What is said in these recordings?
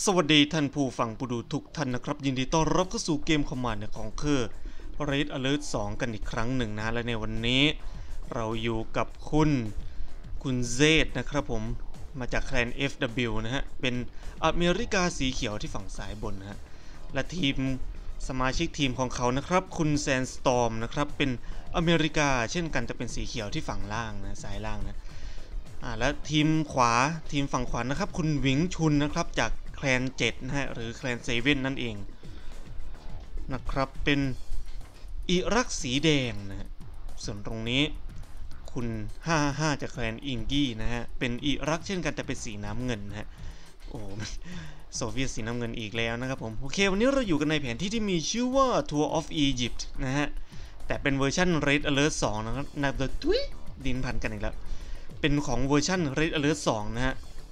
สวัสดีท่านผู้ฟังผู้ดูทุกท่านนะครับยินดีต้อนรับเข้าสู่เกมคอมมานด์ของRed Alert 2 กันอีกครั้งหนึ่งนะและในวันนี้เราอยู่กับคุณเซดนะครับผมมาจากแคลน FW นะฮะเป็นอเมริกาสีเขียวที่ฝั่งซ้ายบนนะฮะและทีมสมาชิกทีมของเขานะครับคุณแซนสตอร์มนะครับเป็นอเมริกาเช่นกันจะเป็นสีเขียวที่ฝั่งล่างนะซ้ายล่างนะและทีมฝั่งขวานะครับคุณหวิงชุนนะครับจากแคลน7นะฮะหรือแคลน7นั่นเองนะครับเป็นอิรักสีแดงนะฮะส่วนตรงนี้คุณ55จากแคลนอิงกี้นะฮะเป็นอิรักเช่นกันแต่เป็นสีน้ำเงินนะฮะโอ้โซเวียตสีน้ำเงินอีกแล้วนะครับผมโอเควันนี้เราอยู่กันในแผนที่ที่มีชื่อว่า Tour of Egypt นะฮะแต่เป็นเวอร์ชัน Red Alert 2นะครับนับโดยดินพันกันอีกแล้วเป็นของเวอร์ชัน Red Alert 2นะฮะ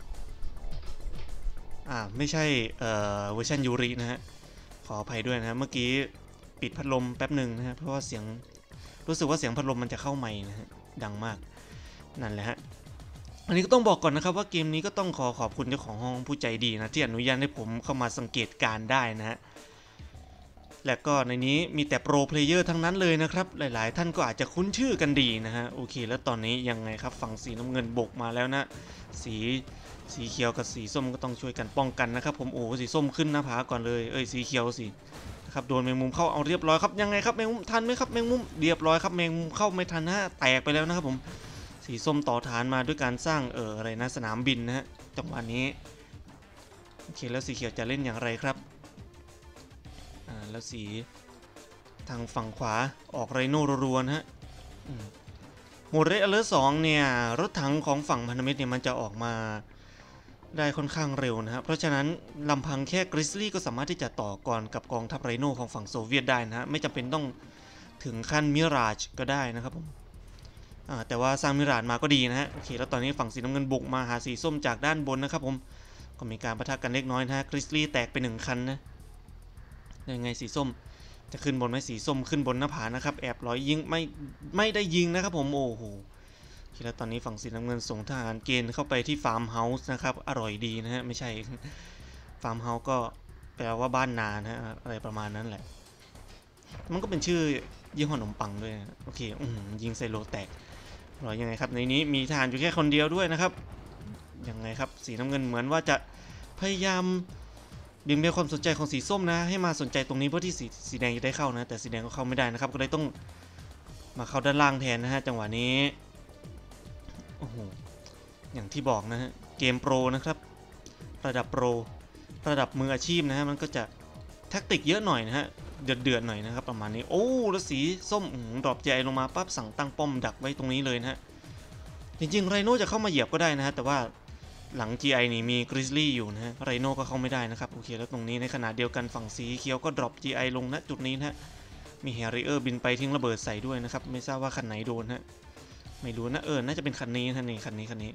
ไม่ใช่เวอร์ชันยูรินะฮะขออภัยด้วยนะฮะเมื่อกี้ปิดพัดลมแป๊บหนึ่งนะฮะเพราะว่ารู้สึกว่าเสียงพัดลมมันจะเข้าไมค์นะฮะดังมากนั่นแหละฮะอันนี้ก็ต้องบอกก่อนนะครับว่าเกมนี้ก็ต้องขอบคุณเจ้าของห้องผู้ใจดีนะที่อนุญาตให้ผมเข้ามาสังเกตการได้นะฮะและก็ในนี้มีแต่โปรเพลเยอร์ทั้งนั้นเลยนะครับหลายๆท่านก็อาจจะคุ้นชื่อกันดีนะฮะโอเคแล้วตอนนี้ยังไงครับฝั่งสีน้ำเงินบกมาแล้วนะสีเขียวกับสีส้มก็ต้องช่วยกันป้องกันนะครับผมโอ้สีส้มขึ้นหน้าผาก่อนเลยสีเขียวสิครับโดนแมงมุมเข้าเอาเรียบร้อยครับยังไงครับแมงมุมทันไหมครับแมงมุมเรียบร้อยครับแมงมุมเข้าไม่ทันฮะแตกไปแล้วนะครับผมสีส้มต่อฐานมาด้วยการสร้างอะไรนะสนามบินนะฮะจังหวะนี้โอเคแล้วสีเขียวจะเล่นอย่างไรครับแล้วสีทางฝั่งขวาออกไรโนรัวๆนะฮะโหมด Red Alert 2เนี่ยรถถังของฝั่งพันธมิตรเนี่ยมันจะออกมาได้ค่อนข้างเร็วนะครับเพราะฉะนั้นลำพังแค่กริซลี่ก็สามารถที่จะต่อกรกับกองทัพไรโนของฝั่งโซเวียตได้นะฮะไม่จำเป็นต้องถึงขั้นมิราจก็ได้นะครับผมแต่ว่าสร้างมิราจมาก็ดีนะฮะโอเคแล้วตอนนี้ฝั่งสีน้ำเงินบุกมาหาสีส้มจากด้านบนนะครับผมก็มีการปะทะกันเล็กน้อยนะฮะกริซลี่แตกไป1คันนะยังไงสีส้มจะขึ้นบนไหมสีส้มขึ้นบนหน้าผานะครับแอบลอยยิงไม่ได้ยิงนะครับผมโอ้โหแล้วตอนนี้ฝั่งสีน้ำเงินส่งทหารเกณฑ์เข้าไปที่ฟาร์มเฮาส์นะครับอร่อยดีนะฮะไม่ใช่ฟาร์มเฮาส์ก็แปลว่าบ้านนานะฮะอะไรประมาณนั้นแหละมันก็เป็นชื่อยี่ห้อขนมปังด้วยนะโอเคยิงไซโลแตกรอยังไงครับในนี้มีทหารอยู่แค่คนเดียวด้วยนะครับยังไงครับสีน้ำเงินเหมือนว่าจะพยายามดึงเบนความสนใจของสีส้มนะให้มาสนใจตรงนี้เพื่อที่สีแดงจะได้เข้านะแต่สีแดงก็เข้าไม่ได้นะครับก็เลยต้องมาเข้าด้านล่างแทนนะฮะจังหวะนี้โอ้โหอย่างที่บอกนะฮะเกมโปรนะครับระดับโปรระดับมืออาชีพนะฮะมันก็จะแท็กติกเยอะหน่อยนะฮะเดือดหน่อยนะครับประมาณนี้โอ้แล้วสีส้มดรอปใจลงมาปั๊บสั่งตั้งป้อมดักไว้ตรงนี้เลยนะฮะจริงๆไรโน่จะเข้ามาเหยียบก็ได้นะฮะแต่ว่าหลัง GI นี่มีกริซลี่อยู่นะฮะไรโน่ก็เข้าไม่ได้นะครับโอเคแล้วตรงนี้ในขณะเดียวกันฝั่งสีเขียวก็ดรอป GI ลงณจุดนี้นะฮะมีแฮร์ริเออร์บินไปทิ้งระเบิดใส่ด้วยนะครับไม่ทราบว่าคันไหนโดนฮะไม่รู้นะน่าจะเป็นคันนี้ท่านนี่คันนี้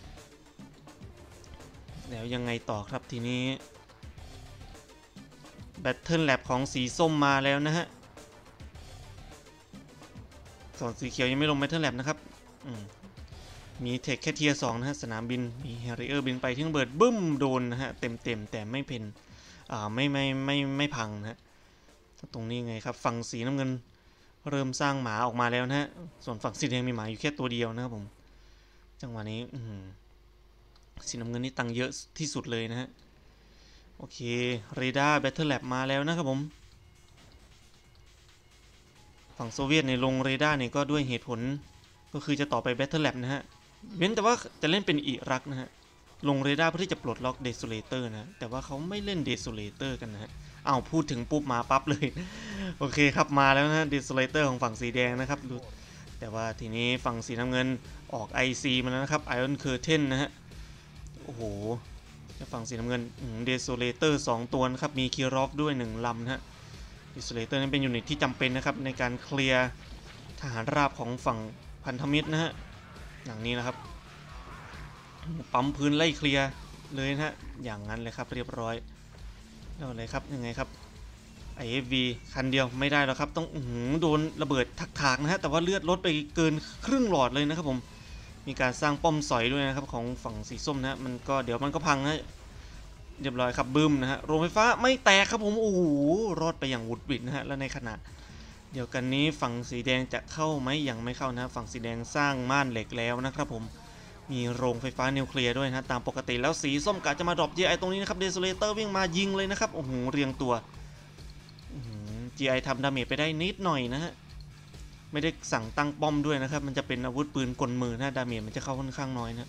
แล้วยังไงต่อครับทีนี้แบตเทิลแลบของสีส้มมาแล้วนะฮะส่วนสีเขียวยังไม่ลงแบตเทิลแลบนะครับมีเทคแค่เทียร์2นะฮะสนามบินมีแฮร์ริเออร์บินไปทิ้งระเบิดบึ้มโดนนะฮะเต็มแต่ไม่เป็นไม่พังนะฮะตรงนี้ไงครับฝั่งสีน้ำเงินเริ่มสร้างหมาออกมาแล้วนะฮะส่วนฝั่งสีแดงมีหมาอยู่แค่ตัวเดียวนะครับผมจังหวะนี้สีน้ำเงินนี่ตังเยอะที่สุดเลยนะฮะโอเคเรดาร์แบตเทิลแลบมาแล้วนะครับผมฝั่งโซเวียตในลงเรดาร์เนี่ยก็ด้วยเหตุผลก็คือจะต่อไปแบตเทิลแลบนะฮะเว้นแต่ว่าจะเล่นเป็นอิรักนะฮะลงเรดาร์เพื่อที่จะปลดล็อกเดโซเลเตอร์นะแต่ว่าเขาไม่เล่นเดโซเลเตอร์กันนะฮะพูดถึงปุ๊บมาปั๊บเลยโอเคครับมาแล้วนะเดโซเลเตอร์ของฝั่งสีแดงนะครับดูแต่ว่าทีนี้ฝั่งสีน้ำเงินออก IC มาแล้วนะครับ Iron Curtain นะฮะโอ้โหฝั่งสีน้ำเงินเดโซเลเตอร์2ตัวนะครับมีคิรอฟด้วย1ลำนะฮะเดโซเลเตอร์นั้นเป็นยูนิตที่จำเป็นนะครับในการเคลียร์ทหารราบของฝั่งพันธมิตรนะฮะอย่างนี้นะครับปั๊มพื้นไล่เคลียร์เลยนะฮะอย่างนั้นเลยครับเรียบร้อยแล้วอะไรครับยังไงครับ IFV คันเดียวไม่ได้แล้วครับต้องโดนระเบิดถากๆนะฮะแต่ว่าเลือดลดไปเกินครึ่งหลอดเลยนะครับผมมีการสร้างป้อมสอยด้วยนะครับของฝั่งสีส้มนะมันก็เดี๋ยวมันก็พังนะเรียบร้อยครับบึ้มนะฮะโรงไฟฟ้าไม่แตกครับผมโอ้โหรอดไปอย่างวุดวิดนะฮะและในขณะเดียวกันนี้ฝั่งสีแดงจะเข้าไหมยังไม่เข้านะฝั่งสีแดงสร้างม่านเหล็กแล้วนะครับผมมีโรงไฟฟ้านิวเคลียร์ด้วยนะตามปกติแล้วสีส้มกะจะมาดรอป GI ตรงนี้นะครับเดโซเลเตอร์วิ่งมายิงเลยนะครับโอ้โหเรียงตัวGI ทำดาเมจไปได้นิดหน่อยนะฮะไม่ได้สั่งตั้งป้อมด้วยนะครับมันจะเป็นอาวุธปืนกลมือนะดาเมจมันจะเข้าค่อนข้างน้อยนะ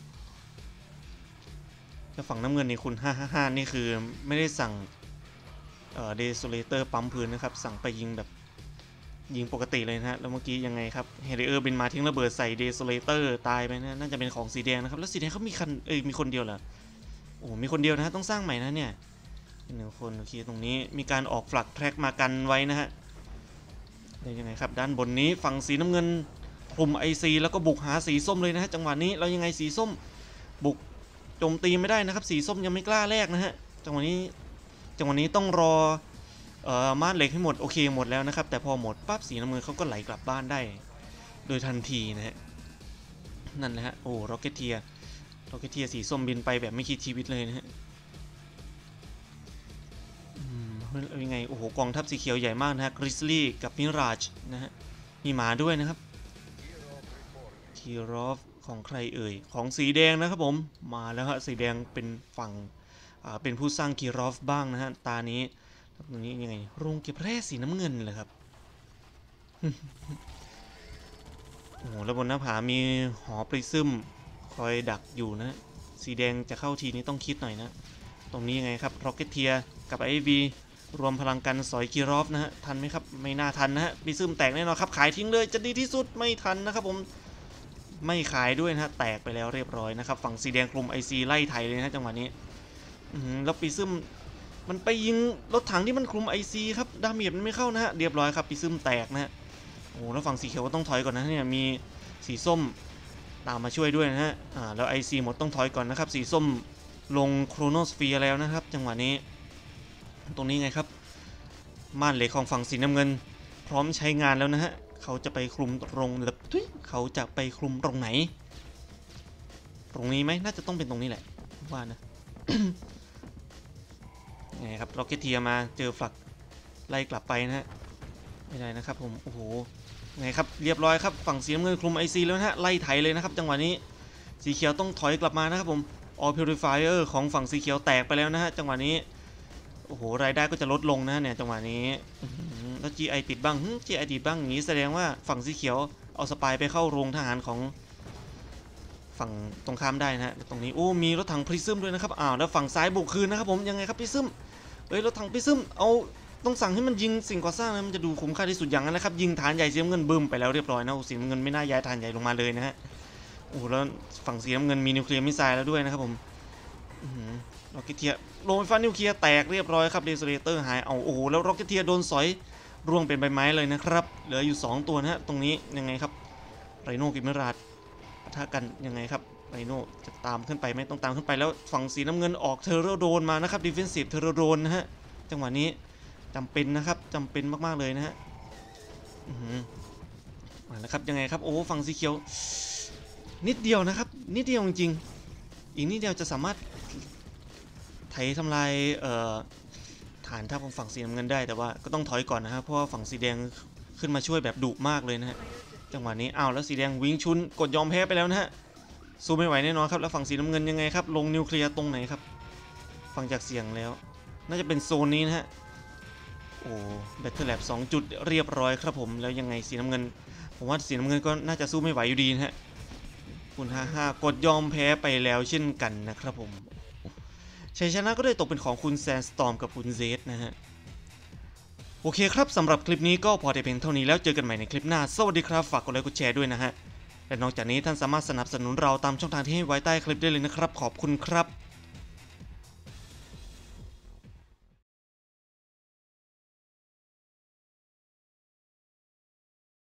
แต่ฝั่งน้ำเงินนี่คุณ555นี่คือไม่ได้สั่งเดโซเลเตอร์ปั๊มพื้นนะครับสั่งไปยิงแบบยิงปกติเลยนะฮะแล้วเมื่อกี้ยังไงครับเฮลิเออร์บินมาทิ้งระเบิดใส่เดโซเลเตอร์ตายไปนะน่าจะเป็นของสีแดงนะครับแล้วสีแดงเขามีคันมีคนเดียวเหรอโอ้มีคนเดียวนะฮะต้องสร้างใหม่นะเนี่ย1 คนโอเคตรงนี้มีการออกฟลักแทร็กมากันไว้นะฮะยังไงครับด้านบนนี้ฝั่งสีน้ำเงินคลุม IC แล้วก็บุกหาสีส้มเลยนะฮะจังหวะนี้เรายังไงสีส้มบุกโจมตีไม่ได้นะครับสีส้มยังไม่กล้าแลกนะฮะจังหวะนี้ต้องรอม่านเหล็กให้หมดโอเคหมดแล้วนะครับแต่พอหมดปั๊บสีน้ำเงินเขาก็ไหลกลับบ้านได้โดยทันทีนะฮะนั่นแหละฮะโอ้ร็อกเก็ตเทียสีส้มบินไปแบบไม่คิดชีวิตเลยนะฮะยังไงโอ้โหกองทัพสีเขียวใหญ่มากนะฮะกริซลี่กับมิราจนะฮะมีหมาด้วยนะครับคีรอฟของใครเอ่ยของสีแดงนะครับผมมาแล้วฮะสีแดงเป็นฝั่งเป็นผู้สร้างคีรอฟบ้างนะฮะตานี้ตรงนี้ยังไงโรงเก็บแร่สีน้ำเงินเลยครับ โอ้โหแล้วบนหน้าผามีหอปริซึมคอยดักอยู่นะสีแดงจะเข้าทีนี้ต้องคิดหน่อยนะตรงนี้ยังไงครับร็อกเก็ตเทียกับไอวีรวมพลังกันสอยกีรอฟนะฮะทันไหมครับไม่น่าทันนะฮะปริซึมแตกแน่นอนครับขายทิ้งเลยจะดีที่สุดไม่ทันนะครับผมไม่ขายด้วยนะฮะแตกไปแล้วเรียบร้อยนะครับฝั่งสีแดงกลุ่ม IC ไล่ไถเลยนะจังหวะนี้แล้วปริซึมมันไปยิงรถถังที่มันคลุม IC ครับดาเมจมันไม่เข้านะฮะเรียบร้อยครับปริซึมแตกนะฮะโอ้แล้วฝั่งสีเขียวก็ต้องถอยก่อนนะเนี่ยมีสีส้มตามมาช่วยด้วยนะฮะแล้ว IC หมดต้องถอยก่อนนะครับสีส้มลงโครโนสเฟียร์แล้วนะครับจังหวะนี้ตรงนี้ไงครับม่านเหล็กของฝั่งสีน้ำเงินพร้อมใช้งานแล้วนะฮะเขาจะไปคลุมตรงเขาจะไปคลุมตรงไหนตรงนี้ไหมน่าจะต้องเป็นตรงนี้แหละว่านะ ไงครับร็อกเก็ตเทียมาเจอฝักไล่กลับไปนะฮะไม่ได้นะครับผมโอ้โหไงครับเรียบร้อยครับฝั่งสีน้ำเงินคลุม IC แล้วนะฮะไล่ไถเลยนะครับจังหวะนี้สีเขียวต้องถอยกลับมานะครับผมออพิวริฟายเออร์ของฝั่งสีเขียวแตกไปแล้วนะฮะจังหวะนี้โอ้โหรายได้ก็จะลดลงนะเนี่ยจังหวะนี้แล้ว GI ติดบ้าง GI ติดบ้างอย่างนี้แสดงว่าฝั่งสีเขียวเอาสปายไปเข้าโรงทหารของฝั่งตรงข้ามได้นะฮะตรงนี้โอ้มีรถถังพริซึมด้วยนะครับแล้วฝั่งซ้ายบุกคืนนะครับผมยังไงครับพริซึมรถถังพริซึมเอาต้องสั่งให้มันยิงสิ่งก่อสร้างนะมันจะดูคุ้มค่าที่สุดอย่างนั้นนะครับยิงฐานใหญ่สีน้ำเงินบึ้มไปแล้วเรียบร้อยนะสีน้ำเงินไม่น่าย้ายฐานใหญ่ลงมาเลยนะฮะโอ้แล้วฝั่งสีน้ำเงินมีนิวเคลียร์มิสไซล์แล้วด้วยนะครับผมร็อกเก็ตเทียโรงไฟฟ้านิวเคลียร์แตกเรียบร้อยครับเดโซเลเตอร์หายโอ้โหแล้วร็อกเก็ตเทียโดนสอยร่วงเป็นใบไม้เลยนะครับเหลืออยู่2ตัวนะฮะตรงนี้ยังไงครับไรโน่กิมเมราดปะทะกันยังไงครับไรโน่จะตามขึ้นไปไหมต้องตามขึ้นไปแล้วฝั่งสีน้ำเงินออกเทอร์โรโดนมานะครับดิเฟนซีฟเทอร์โรโดนนะฮะจังหวะนี้จำเป็นนะครับจำเป็นมากๆเลยนะฮะมาแล้วครับยังไงครับโอ้ฝั่งสีเขียวนิดเดียวนะครับนิดเดียวจริงๆอีกนิดเดียวจะสามารถไถทำลายฐานทัพของฝั่งสีน้ำเงินได้แต่ว่าก็ต้องถอยก่อนนะครับเพราะว่าฝั่งสีแดงขึ้นมาช่วยแบบดุมากเลยนะฮะจังหวะนี้แล้วสีแดงวิ่งชุนกดยอมแพ้ไปแล้วนะฮะสู้ไม่ไหวแน่นอนครับแล้วฝั่งสีน้ำเงินยังไงครับลงนิวเคลียร์ตรงไหนครับฟังจากเสียงแล้วน่าจะเป็นโซนนี้นะฮะโอ้แบตเตอร์แลบ2 จุดเรียบร้อยครับผมแล้วยังไงสีน้ำเงินผมว่าสีน้ำเงินก็น่าจะสู้ไม่ไหวอยู่ดีนะฮะคุณ55กดยอมแพ้ไปแล้วเช่นกันนะครับผมชัยชนะก็ได้ตกเป็นของคุณแซนสตอมกับคุณเซดนะฮะโอเคครับสำหรับคลิปนี้ก็พอได้เพียงเท่านี้แล้วเจอกันใหม่ในคลิปหน้าสวัสดีครับฝากกดไลค์กดแชร์ด้วยนะฮะและนอกจากนี้ท่านสามารถสนับสนุนเราตามช่องทางที่ให้ไว้ใต้คลิปได้เลยนะครับขอบคุณครับ